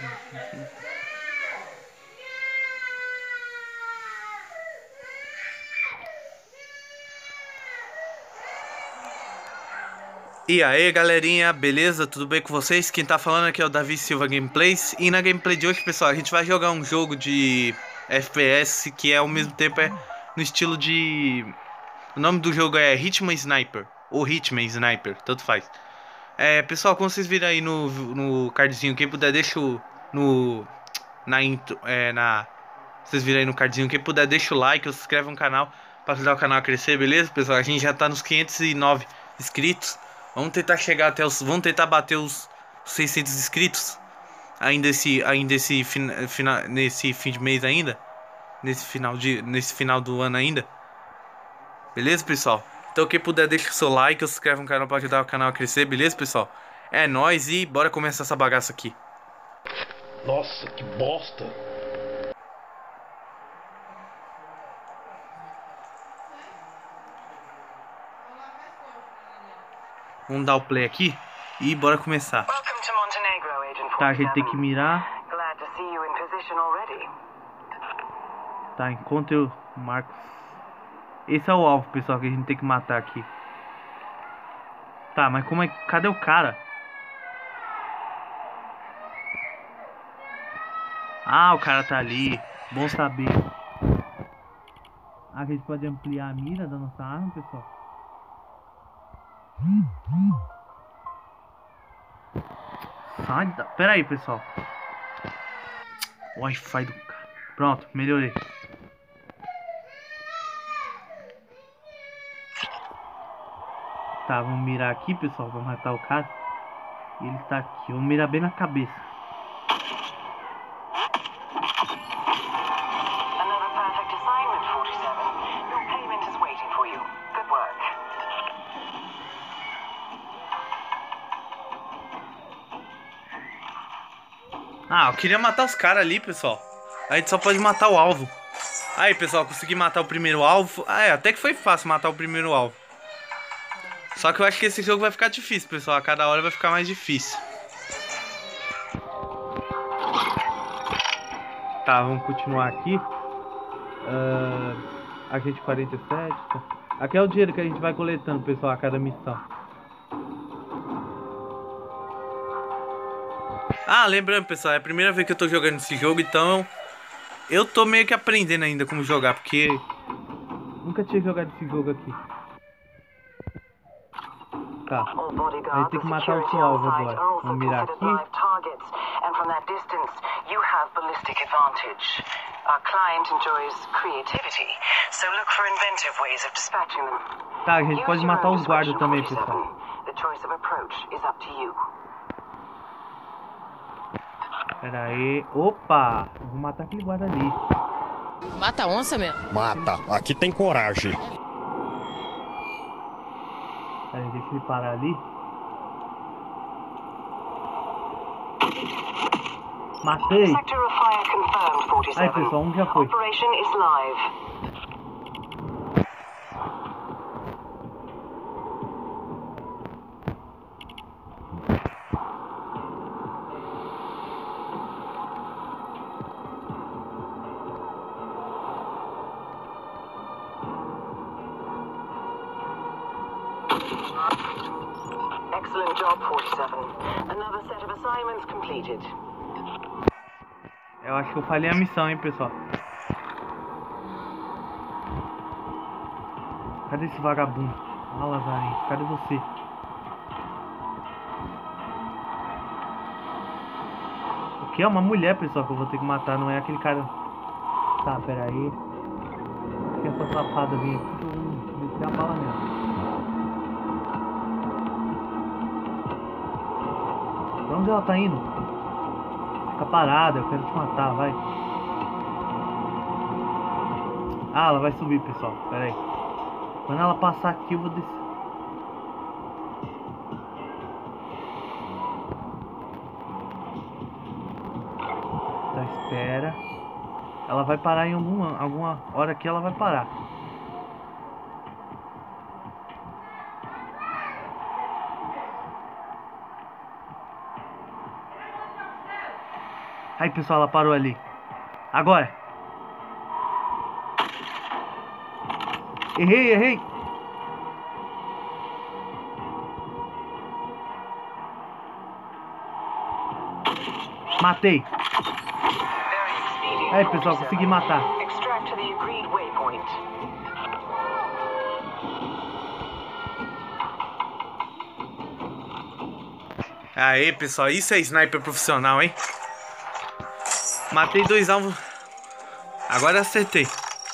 E aí galerinha, beleza? Tudo bem com vocês? Quem tá falando aqui é o Davi Silva Gameplays. E na gameplay de hoje, pessoal, a gente vai jogar um jogo de FPS que é ao mesmo tempo no estilo de... O nome do jogo é Hitman Sniper ou Hitman Sniper, tanto faz. Pessoal, como vocês viram aí no cardzinho, quem puder deixa no na intro, vocês viram aí no cardzinho, quem puder deixa o like, ou se inscreve no canal para ajudar o canal a crescer, beleza, pessoal? A gente já tá nos 509 inscritos. Vamos tentar chegar até vamos tentar bater os 600 inscritos nesse fim de mês ainda, nesse final do ano ainda. Beleza, pessoal? Então quem puder deixa o seu like, ou se inscreve no canal para ajudar o canal a crescer, beleza, pessoal? É nóis e bora começar essa bagaça aqui. Nossa, que bosta! Vamos dar o play aqui e bora começar. Tá, a gente tem que mirar. Tá, encontre o Marcos. Esse é o alvo, pessoal, que a gente tem que matar aqui. Tá, mas como é... Cadê o cara? Ah, o cara tá ali. Bom saber. A gente pode ampliar a mira da nossa arma, pessoal. Sai da... Pera aí, pessoal. Wi-Fi do cara. Pronto, melhorei. Tá, vamos mirar aqui, pessoal, pra matar o cara. E ele tá aqui. Vamos mirar bem na cabeça. Ah, eu queria matar os caras ali, pessoal. A gente só pode matar o alvo. Aí, pessoal, consegui matar o primeiro alvo. Ah, até que foi fácil matar o primeiro alvo. Só que eu acho que esse jogo vai ficar difícil, pessoal. A cada hora vai ficar mais difícil. Tá, vamos continuar aqui. Agente 47. Tá. Aqui é o dinheiro que a gente vai coletando, pessoal, a cada missão. Ah, lembrando, pessoal, é a primeira vez que eu tô jogando esse jogo, então eu tô meio que aprendendo ainda como jogar, porque nunca tinha jogado esse jogo aqui. Tá, a gente tem que matar o seu alvo agora. Vamos mirar aqui. Tá, a gente pode matar os guardas também, pessoal. Pera aí. Opa! Vou matar aquele guarda ali. Mata a onça mesmo? Mata, aqui tem coragem. Pera aí, deixa ele parar ali. Matei! Aí, pessoal, um já foi. Excellent job, 47. Another set of assignments completed. Eu acho que eu falhei a missão, hein, pessoal. Cadê esse vagabundo? Ah, Lazarinho, cadê você? O que? É uma mulher, pessoal, que eu vou ter que matar, não é aquele cara. Tá, pera aí. Acho que essa safada vem aqui. Descer a bala mesmo. Pra onde ela tá indo? Fica parada, eu quero te matar, vai. Ah, ela vai subir, pessoal, pera aí. Quando ela passar aqui eu vou descer. Tá, espera. Ela vai parar em alguma hora aqui, ela vai parar. Aí, pessoal, ela parou ali. Agora. Errei. Matei. Aí, pessoal, consegui matar. Extract to the agreed waypoint. Aê, pessoal, isso é sniper profissional, hein? Matei 2 alvos. Agora acertei.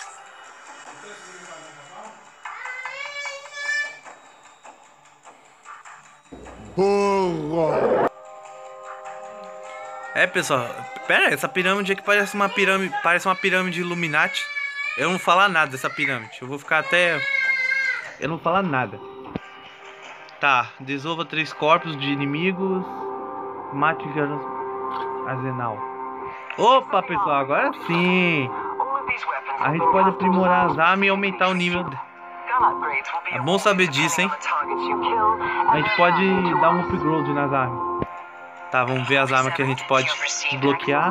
É, pessoal, pera aí, essa pirâmide aqui parece uma pirâmide Illuminati. Eu não vou falar nada dessa pirâmide. Eu vou ficar até... Eu não vou falar nada. Tá, dissolva 3 corpos de inimigos. Mate o arsenal. Opa, pessoal, agora sim. A gente pode aprimorar as armas e aumentar o nível. É bom saber disso, hein? A gente pode dar um upgrade nas armas. Tá, vamos ver as armas que a gente pode desbloquear.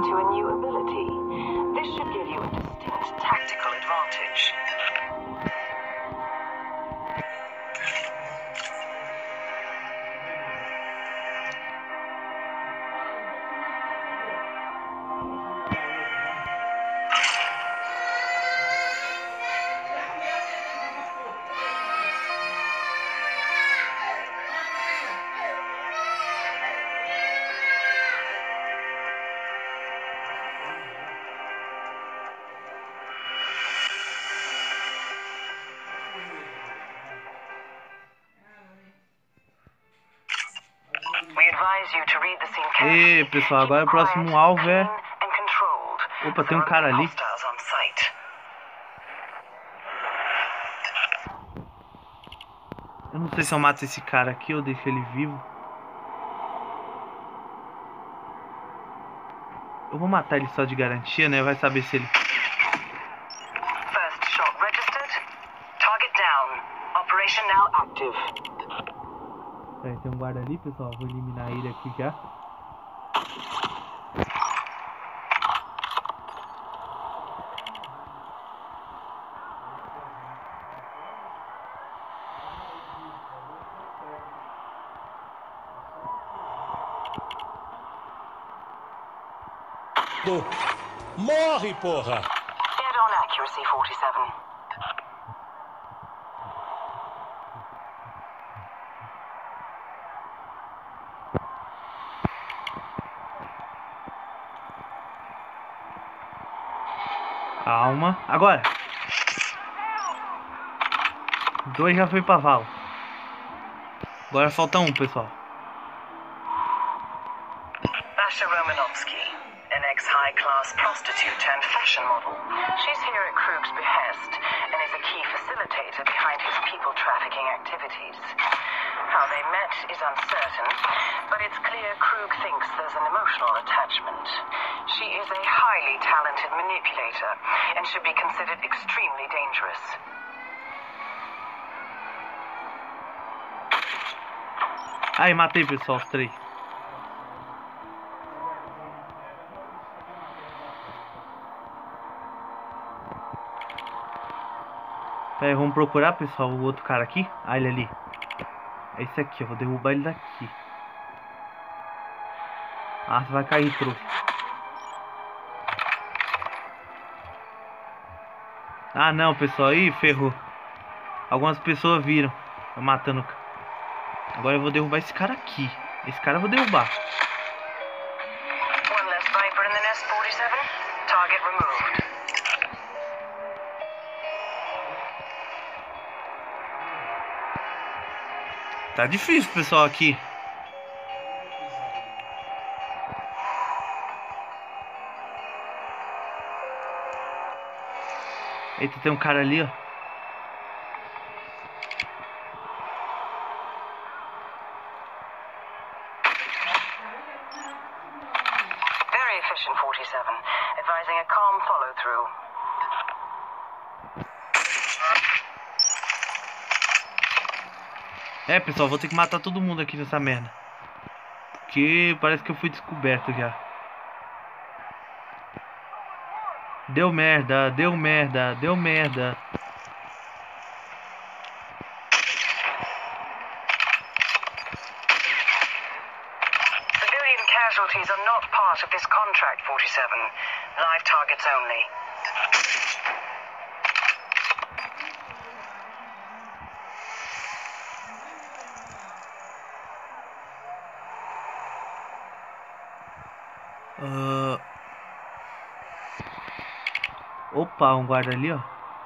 E pessoal, agora o próximo alvo é... Opa, tem um cara ali. Eu não sei se eu mato esse cara aqui ou deixo ele vivo. Eu vou matar ele só de garantia, né? Vai saber se ele... First shot registered. Target down. Operation now active. Tem um guarda ali, pessoal. Vou eliminar ele aqui já. Morre, porra! Dead on accuracy, 47. Calma. Agora. 2 já foi pra vala. Agora falta um, pessoal. Basha Romanovsky, an ex-high-class prostitute and fashion model. She's here at Krug's behest and is a key facilitator behind his people trafficking activities. How they met is uncertain, but it's clear Krug thinks there's an emotional attachment. She is a highly talented manipulator and should be considered extremely dangerous. Aí, matei, pessoal, os 3. Pera aí, vamos procurar, pessoal, o outro cara aqui. Ah, ele ali. É esse aqui, eu vou derrubar ele daqui. Ah, você vai cair, trouxa. Ah, não, pessoal, aí ferrou. Algumas pessoas viram eu matando. Agora eu vou derrubar esse cara aqui. Esse cara eu vou derrubar. One less Viper in the nest, 47. Target removed. Tá difícil, pessoal, aqui. Eita, tem um cara ali, ó. Very efficient, 47. Advising a calm follow-through. É, pessoal, vou ter que matar todo mundo aqui nessa merda. Porque parece que eu fui descoberto já. Deu merda, deu merda, deu merda. Civilian casualties are not part of this contract, 47. Live targets only. Opa, um guarda ali, ó.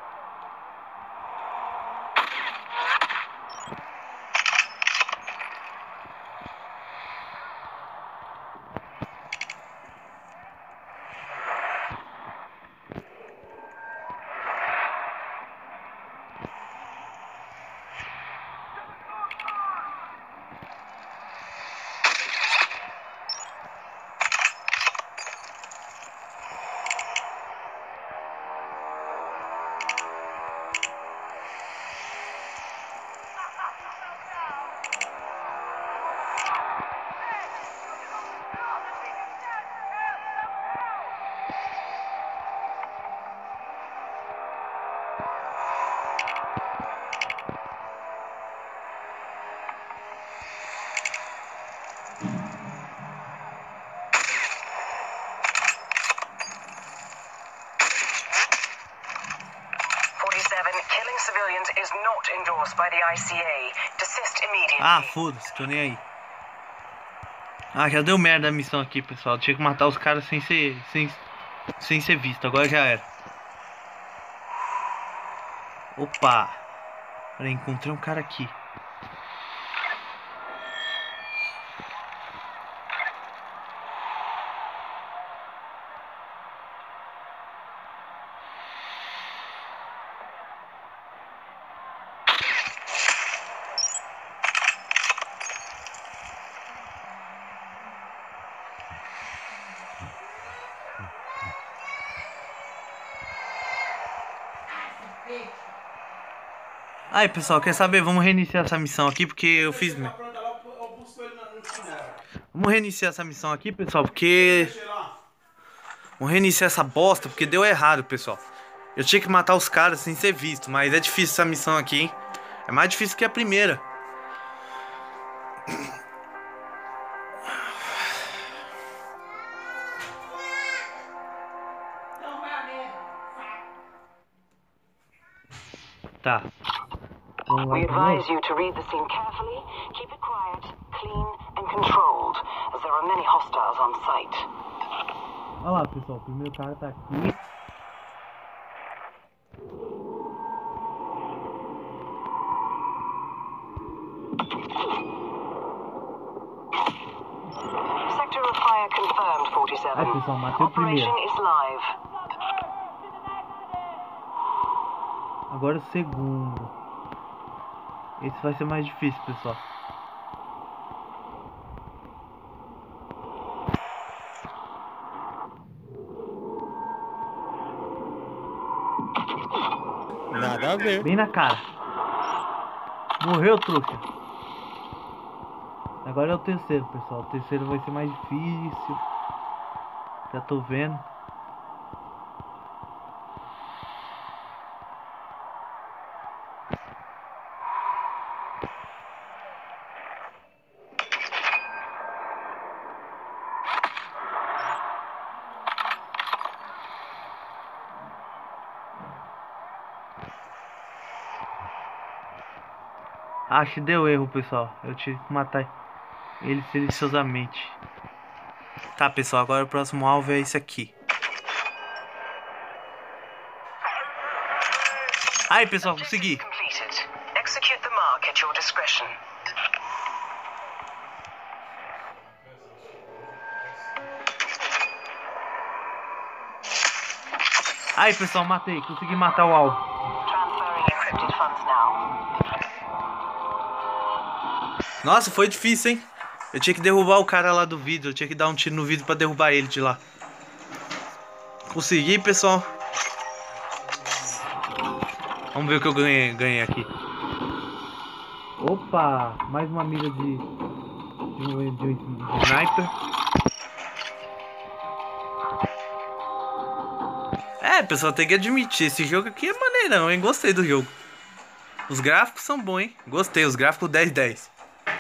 Killing civilians is not endorsed by the ICA. Desist immediately. Ah, foda-se, tô nem aí. Ah, já deu merda a missão aqui, pessoal. Tinha que matar os caras sem ser visto. Agora já era. Opa. Peraí, encontrei um cara aqui. Aí, pessoal, quer saber? Vamos reiniciar essa missão aqui porque eu fiz. Vamos reiniciar essa missão aqui, pessoal, porque vamos reiniciar essa bosta porque deu errado, pessoal. Eu tinha que matar os caras sem ser visto, mas é difícil essa missão aqui, hein? É mais difícil que a primeira. Tá. We advise you to read the scene carefully, keep it quiet, clean and controlled, as there are many hostiles on site. Olha lá, pessoal, o primeiro cara tá aqui. Sector of fire confirmed, 47. Aí, pessoal, matei o primeiro. Operation is live. Agora o segundo. Esse vai ser mais difícil, pessoal. Nada a ver. Bem na cara. Morreu, truque. Agora é o terceiro, pessoal. O terceiro vai ser mais difícil. Já tô vendo. Acho que deu erro, pessoal. Eu tive que matar ele silenciosamente. Tá, pessoal. Agora o próximo alvo é esse aqui. Aí, pessoal, consegui. Execute the mark at your discretion. Aí, pessoal, matei. Consegui matar o alvo. Transferring encrypted funds now. Nossa, foi difícil, hein? Eu tinha que derrubar o cara lá do vidro. Eu tinha que dar um tiro no vidro pra derrubar ele de lá. Consegui, pessoal. Vamos ver o que eu ganhei aqui. Opa! Mais uma mira de sniper. É, pessoal, tem que admitir, esse jogo aqui é maneirão, hein? Gostei do jogo. Os gráficos são bons, hein? Gostei, os gráficos 10/10.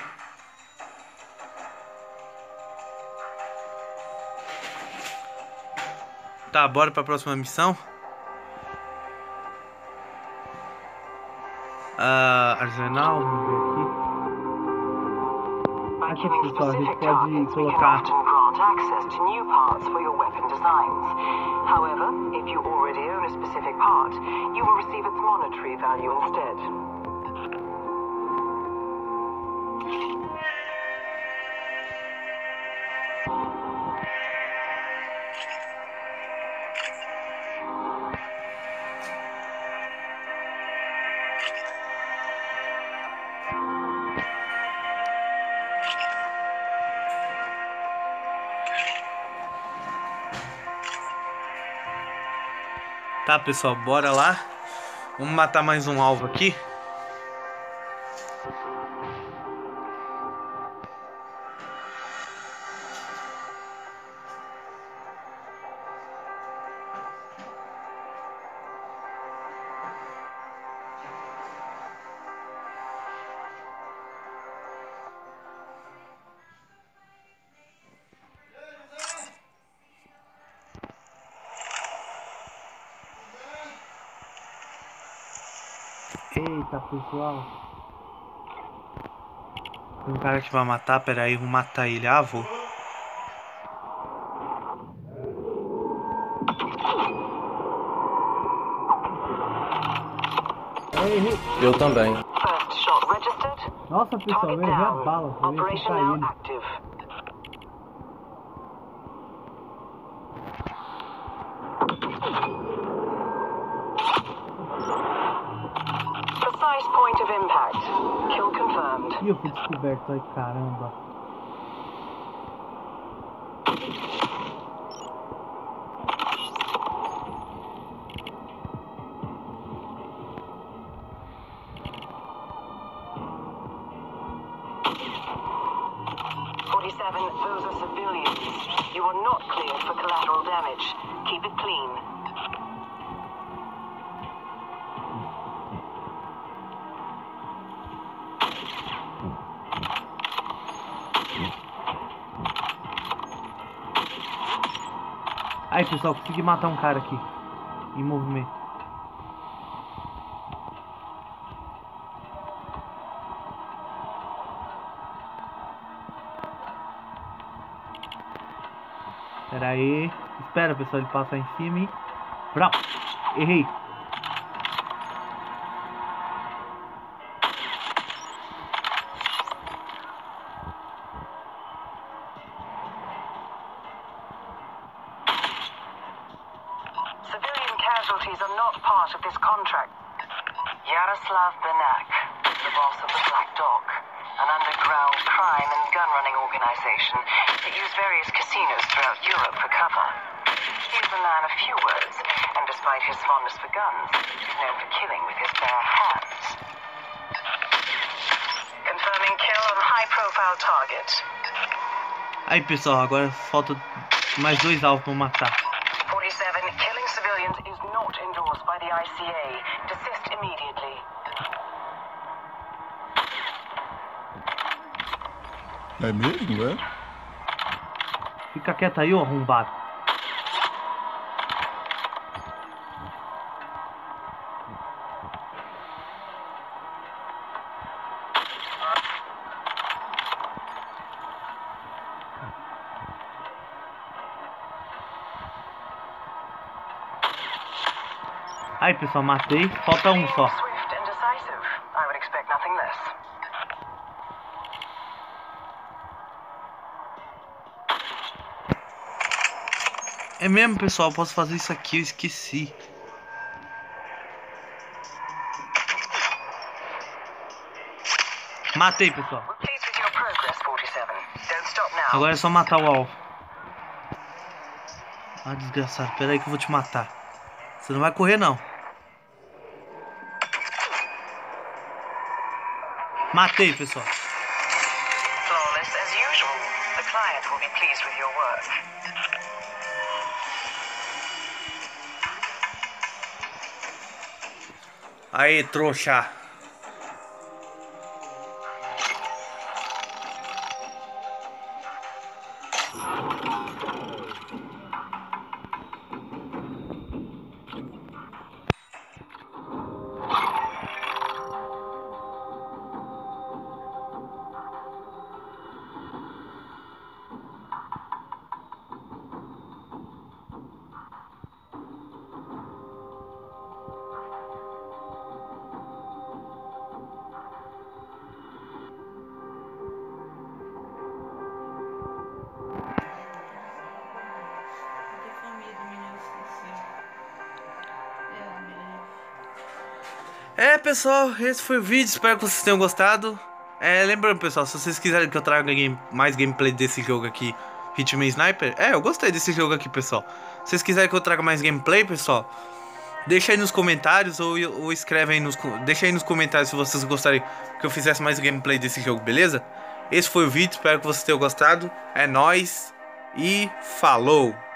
Tá, bora pra próxima missão. Arsenal, vamos ver aqui. Aqui, pessoal, a gente pode colocar... access to new parts for your weapon designs. However, if you already own a specific part, you will receive its monetary value instead. Tá, pessoal, bora lá. Vamos matar mais um alvo aqui. Eita, pessoal. Tem um cara que vai matar, pera aí, vou matar ele. Ah, vou. Eu também. First shot registered. Nossa, pessoal, eu errei a bala. Eu ia Operation ficar now ele. active. Precise point of impact. Kill confirmed. Ih, eu fui descoberto. Ai, caramba. Those are civilians. You are not cleared for collateral damage. Keep it clean. Aí, pessoal, consegui matar um cara aqui. Em movimento. Pera aí. Espera, pessoal, ele passar em cima e... Vrau! Errei. Civilian casualties are not part of this contract. Yaroslav Benak, the boss of the Black Dog, an underground crime and gun-running organization that use various casinos throughout Europe for cover. He's a man of few words, and despite his fondness for guns, he's known for killing with his bare hands. Confirming kill on high-profile target. Aí, pessoal, agora falta mais 2 alvos pra matar. 47, killing civilians is not endorsed by the ICA. Desist immediately. É mesmo, é? Fica quieto aí, ô arrombado. Aí, pessoal, matei. Falta um só. Swift and decisive. I would expect nothing less. É mesmo, pessoal, posso fazer isso aqui, eu esqueci. Matei, pessoal. We're pleased with your progress, 47. Don't stop now. Agora é só matar o alvo. Ah, desgraçado, pera aí que eu vou te matar. Você não vai correr, não. Matei, pessoal. Flawless as usual. The client will be pleased with your work. Aí, trouxa. É, pessoal, esse foi o vídeo, espero que vocês tenham gostado. Lembrando, pessoal, se vocês quiserem que eu traga mais gameplay desse jogo aqui, Hitman Sniper, eu gostei desse jogo aqui, pessoal. Se vocês quiserem que eu traga mais gameplay, pessoal, deixa aí nos comentários ou escreve aí deixa aí nos comentários se vocês gostariam que eu fizesse mais gameplay desse jogo, beleza? Esse foi o vídeo, espero que vocês tenham gostado. É nóis e falou!